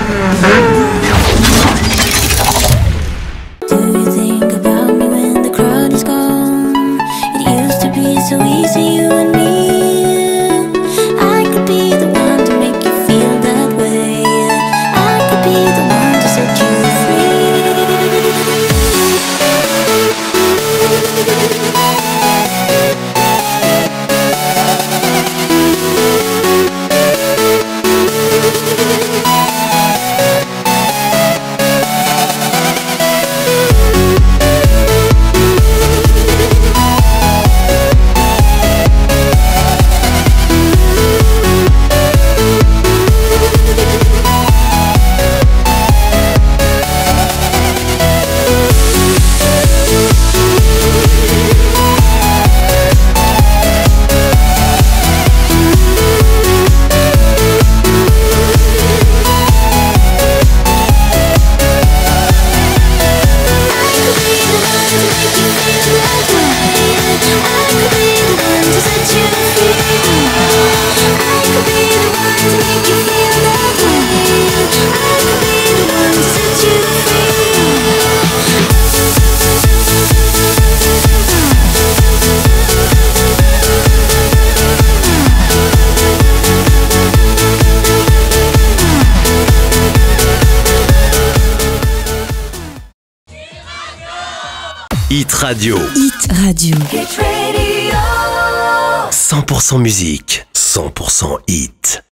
Do you think about me when the crowd is gone? It used to be so easy, you and me. I could be the one to make you feel that way. I could be the one to set you Hit Radio. Hit Radio. 100% musique, 100% hit.